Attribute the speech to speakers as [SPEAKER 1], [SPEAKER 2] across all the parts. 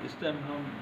[SPEAKER 1] اس time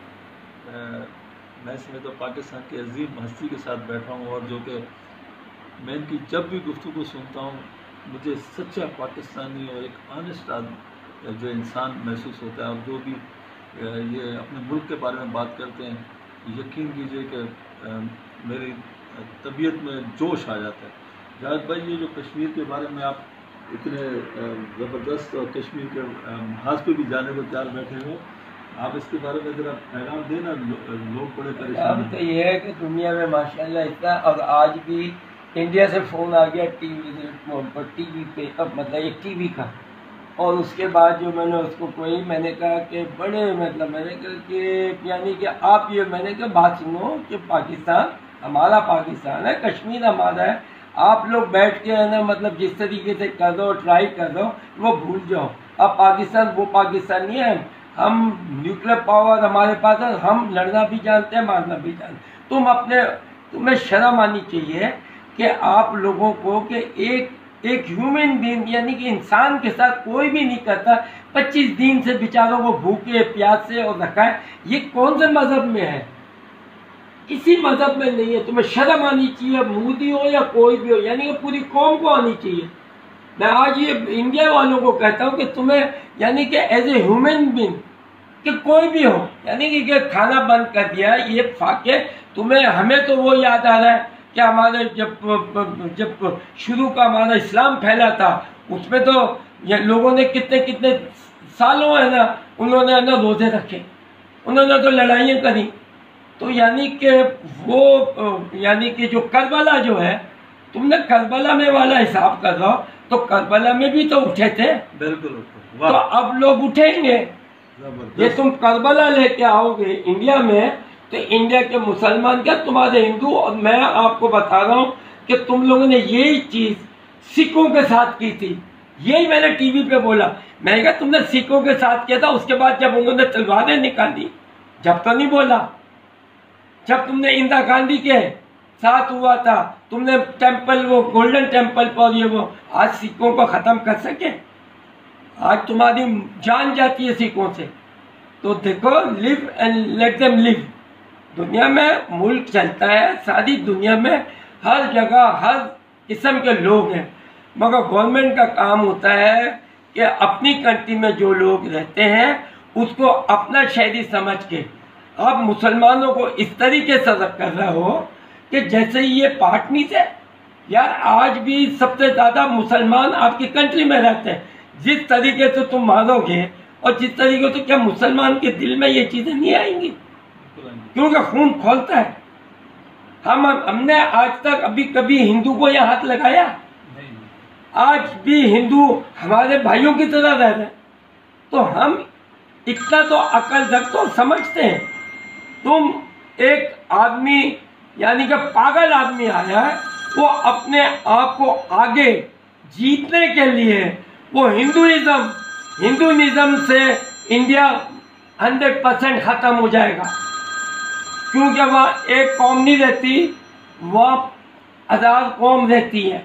[SPEAKER 1] میں سمجھتا ہوں پاکستان کی عظیم ہستی کے ساتھ بیٹھا ہوں، اور جو کہ میں ان کی جب بھی گفتگو سنتا ہوں مجھے سچا پاکستانی اور ایک آنےسٹ جو انسان محسوس ہوتا ہے، اور جو بھی یہ اپنے ملک کے بارے میں بات کرتے ہیں یقین کیجئے کہ میری طبیعت میں جوش آ جاتا ہے۔ جاوید بھائی، یہ جو کشمیر کے بارے میں آپ اتنے زبردست اور کشمیر کے محاذ پہ بھی جانے کو تیار بیٹھے ہو، آپ اس کے بارے میں ذرا پیغام دینا، لوگ بڑے پریشان
[SPEAKER 2] اب تو یہ ہے کہ دنیا میں ماشاءاللہ اتنا، اور آج بھی انڈیا سے فون آ گیا ٹی وی پہ، مطلب ایک ٹی وی کا، اور اس کے بعد جو میں نے اس کو میں نے کہا کہ بڑے مطلب میں نے کہا کہ یعنی کہ آپ یہ میں نے کہا بات سنو کہ پاکستان ہمارا پاکستان ہے، کشمیر ہمارا ہے، آپ لوگ بیٹھ کے ہے نا مطلب جس طریقے سے کر دو ٹرائی کر دو وہ بھول جاؤ۔ اب پاکستان وہ پاکستان نہیں ہے، ہم نیوکلیر پاور ہمارے پاس ہے، ہم لڑنا بھی جانتے ہیں مارنا بھی جانتے ہیں۔ تمہیں شرم آنی چاہیے کہ آپ لوگوں کو کہ ایک ہیومن بینگ یعنی کہ انسان کے ساتھ کوئی بھی نہیں کرتا، 25 دن سے بیچاروں کو بھوکے پیاس سے اور رکھا ہے۔ یہ کون سے مذہب میں ہے؟ کسی مذہب میں نہیں ہے۔ تمہیں شرم آنی چاہیے، مودی ہو یا کوئی بھی ہو، یعنی کہ پوری قوم کو آنی چاہیے۔ میں آج یہ انڈیا والوں کو کہتا ہوں کہ تمہیں یعنی کہ ایز اے ہیومن بینگ کہ کوئی بھی ہو، یعنی کہ کھانا بند کر دیا یہ فاقے تمہیں، ہمیں تو وہ یاد آ رہا ہے کہ ہمارے جب شروع کا ہمارا اسلام پھیلا تھا اس میں تو لوگوں نے کتنے سالوں ہے نا انہوں نے نا روزے رکھے، انہوں نے تو لڑائیاں کری، تو یعنی کہ وہ یعنی کہ جو کربلا جو ہے، تم نے کربلا میں والا حساب کر رہا ہو تو کربلا میں بھی تو اٹھے تھے،
[SPEAKER 1] بالکل،
[SPEAKER 2] تو اب لوگ اٹھیں گے۔ یہ تم کربلا لے کے آؤ گے انڈیا میں تو انڈیا کے مسلمان کیا تمہارے ہندو، اور میں آپ کو بتا رہا ہوں کہ تم لوگوں نے یہی چیز سکھوں کے ساتھ کی تھی، یہی میں نے ٹی وی پہ بولا، میں نے کہا تم نے سکھوں کے ساتھ کیا تھا، اس کے بعد جب انہوں نے تلواریں نکالی جب تو نہیں بولا، جب تم نے اندرا گاندھی کے ساتھ ہوا تھا تم نے ٹیمپل وہ گولڈن ٹیمپل پر یہ وہ، آج سکھوں کو ختم کر سکے؟ آج تمہاری جان جاتی ہے سکھوں سے۔ تو دیکھو، live and let them live. دنیا میں ملک چلتا ہے، ساری دنیا میں ہر جگہ ہر قسم کے لوگ ہیں، مگر گورنمنٹ کا کام ہوتا ہے کہ اپنی کنٹری میں جو لوگ رہتے ہیں اس کو اپنا شہری سمجھ کے آپ مسلمانوں کو اس طریقے سے کر رہے ہو کہ جیسے یہ پارٹنی سے یار آج بھی سب سے زیادہ مسلمان آپ کی کنٹری میں رہتے ہیں، جس طریقے سے تم مانو گے اور جس طریقے سے، کیا مسلمان کے دل میں یہ چیزیں نہیں آئیں گی؟ کیونکہ خون کھولتا ہے۔ ہم نے آج تک ابھی کبھی ہندو کو یہ ہاتھ لگایا؟ آج بھی ہندو ہمارے بھائیوں کی طرح رہ رہے ہیں، تو ہم اتنا تو عقل رکھ تو سمجھتے ہیں۔ تم ایک آدمی یعنی کہ پاگل آدمی آیا ہے، وہ اپنے آپ کو آگے جیتنے کے لیے وہ ہندوازم سے انڈیا 100% ختم ہو جائے گا، کیونکہ وہاں ایک قوم نہیں رہتی، وہاں 1000 قوم رہتی ہے۔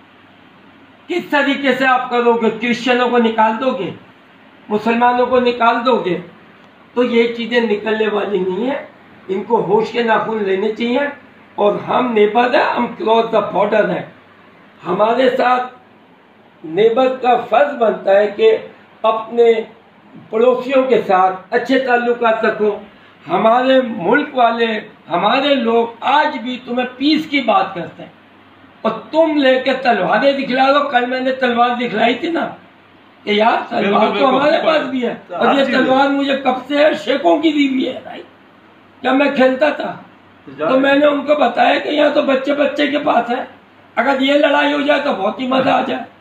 [SPEAKER 2] کس طریقے سے آپ کرو گے؟ کرسچنوں کو نکال دو گے، مسلمانوں کو نکال دو گے، تو یہ چیزیں نکلنے والی نہیں ہیں۔ ان کو ہوش کے ناخن لینے چاہیے، اور ہم نیبر ہیں، ہم کراس دا بارڈر ہیں، ہمارے ساتھ نیبر کا فرض بنتا ہے کہ اپنے پڑوسیوں کے ساتھ اچھے تعلقات رکھو۔ ہمارے ملک والے، ہمارے لوگ آج بھی تمہیں پیس کی بات کرتے ہیں، اور تم لے کے تلواریں دکھلا دو۔ کل میں نے تلوار دکھلائی تھی نا کہ یار تلوار تو ہمارے پاس بھی ہے، اور یہ تلوار مجھے کب سے ہے، شیخوں کی دی ہوئی ہے بھائی، جب میں کھیلتا تھا تو میں نے ان کو بتایا کہ یہاں تو بچے کے پاس ہے، اگر یہ لڑائی ہو جائے تو بہت ہی مزہ آ جائے۔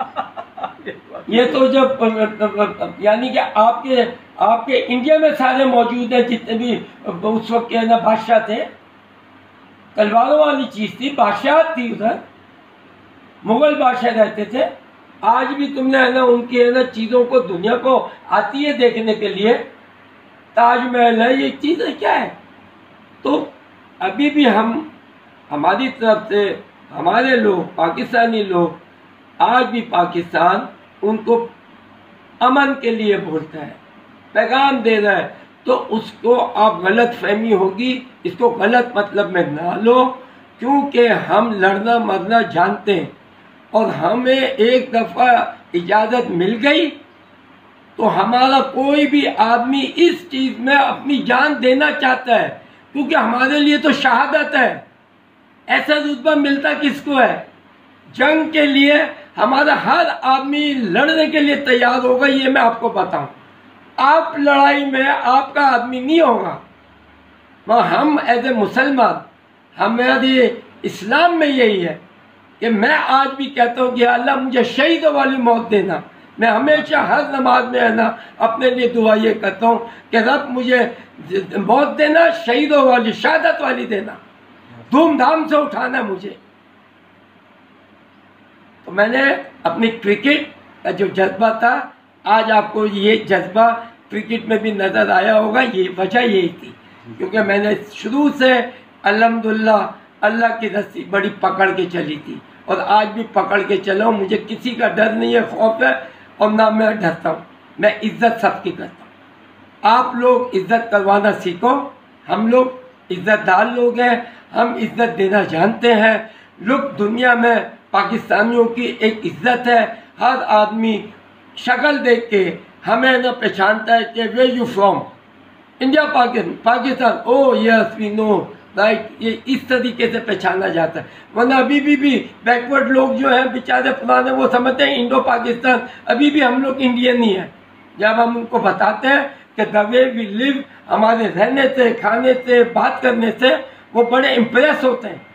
[SPEAKER 2] یہ تو جب یعنی کہ آپ کے انڈیا میں سارے موجود ہیں جتنے بھی اس وقت کے نا بادشاہ تھے، تلواروں والی چیز تھی، بادشاہت تھی، ادھر مغل بادشاہ رہتے تھے۔ آج بھی تم نے ہے نا ان کی ہے نا چیزوں کو دنیا کو آتی ہے دیکھنے کے لیے، تاج محل ہے، یہ چیزیں کیا ہے؟ تو ابھی بھی ہماری طرف سے ہمارے لوگ، پاکستانی لوگ، آج بھی پاکستان ان کو امن کے لیے بولتا ہے، پیغام دے رہا ہے تو اس کو آپ غلط فہمی ہوگی، اس کو غلط مطلب میں نہ لو، کیونکہ ہم لڑنا مرنا جانتے ہیں، اور ہمیں ایک دفعہ اجازت مل گئی تو ہمارا کوئی بھی آدمی اس چیز میں اپنی جان دینا چاہتا ہے، کیونکہ ہمارے لیے تو شہادت ہے۔ ایسا رتبہ ملتا کس کو ہے؟ جنگ کے لیے ہمارا ہر آدمی لڑنے کے لیے تیار ہوگا، یہ میں آپ کو بتاؤں۔ آپ لڑائی میں آپ کا آدمی نہیں ہوگا، ہم ایز اے مسلمان، ہمارے اسلام میں یہی ہے کہ میں آج بھی کہتا ہوں کہ اللہ مجھے شہیدوں والی موت دینا۔ میں ہمیشہ ہر نماز میں ہے نا اپنے لیے دعا یہ کرتا ہوں کہ رب مجھے موت دینا، شہیدوں والی، شہادت والی دینا، دھوم دھام سے اٹھانا مجھے۔ تو میں نے اپنی کرکٹ کا جو جذبہ تھا، آج آپ کو یہ جذبہ کرکٹ میں بھی نظر آیا ہوگا، یہ وجہ یہی تھی، کیونکہ میں نے شروع سے الحمدللہ اللہ کی رسی بڑی پکڑ کے چلی تھی، اور آج بھی پکڑ کے چلا ہوں۔ مجھے کسی کا ڈر نہیں ہے، خوف ہے، اور نہ میں ڈرتا ہوں۔ میں عزت سب کی کرتا ہوں۔ آپ لوگ عزت کروانا سیکھو، ہم لوگ عزت دار لوگ ہیں، ہم عزت دینا جانتے ہیں۔ لوگ دنیا میں پاکستانیوں کی ایک عزت ہے، ہر آدمی شکل دیکھ کے ہمیں نہ پہچانتا ہے کہ where you from, India, Pakistan, oh yes we know right, یہ اس طریقے سے پہچانا جاتا ہے۔ ورنہ ابھی بھی بیکورڈ لوگ جو ہیں بیچارے پرانے، وہ سمجھتے ہیں انڈو پاکستان، ابھی بھی ہم لوگ انڈین ہی ہیں۔ جب ہم ان کو بتاتے ہیں کہ the way we live، ہمارے رہنے سے، کھانے سے، بات کرنے سے، وہ بڑے امپریس ہوتے ہیں۔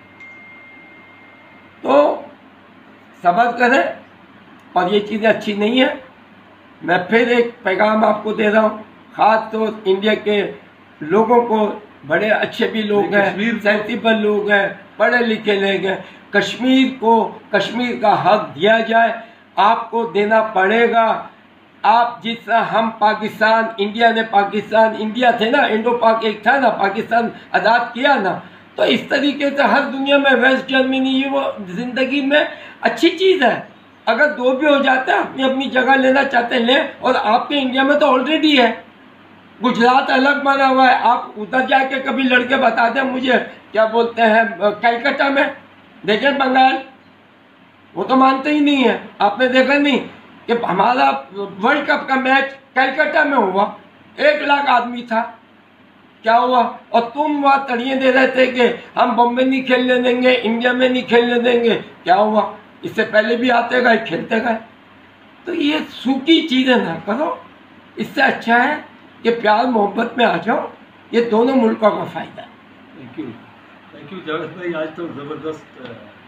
[SPEAKER 2] تو صبر کریں، اور یہ چیزیں اچھی نہیں ہیں۔ میں پھر ایک پیغام آپ کو دے رہا ہوں، خاص طور انڈیا کے لوگوں کو، بڑے اچھے بھی لوگ ہیں، سینسیبل لوگ ہیں، پڑھے لکھے لوگ ہیں، کشمیر کو، کشمیر کا حق دیا جائے، آپ کو دینا پڑے گا۔ آپ جس طرح ہم پاکستان، انڈیا نے پاکستان، انڈیا تھے نا، انڈو پاک ایک تھا نا، پاکستان آزاد کیا نا، تو اس طریقے سے ہر دنیا میں ویسٹ جرمنی، یہ وہ زندگی میں اچھی چیز ہے۔ اگر دو بھی ہو جاتا ہے، اپنی اپنی جگہ لینا چاہتے ہیں لیں، اور آپ کے انڈیا میں تو آلریڈی ہے، گجرات الگ بنا ہوا ہے۔ آپ ادھر جا کے کبھی لڑکے بتا دیں مجھے، کیا بولتے ہیں، کلکتہ میں دیکھیں، بنگال، وہ تو مانتے ہی نہیں ہیں۔ آپ نے دیکھا نہیں کہ ہمارا ورلڈ کپ کا میچ کلکتہ میں ہوا، 1 لاکھ آدمی تھا، کیا ہوا؟ اور تم وہاں تڑیے دے رہے تھے کہ ہم بمبے نہیں کھیلنے دیں گے، انڈیا میں نہیں کھیلنے دیں گے، کیا ہوا؟ اس سے پہلے بھی آتے گئے، کھیلتے گئے۔ تو یہ سوکی چیزیں نہ کرو، اس سے اچھا ہے کہ پیار محبت میں آ جاؤ، یہ دونوں ملکوں کا فائدہ ہے۔
[SPEAKER 1] تھینک یو جاوید بھائی، آج تو زبردست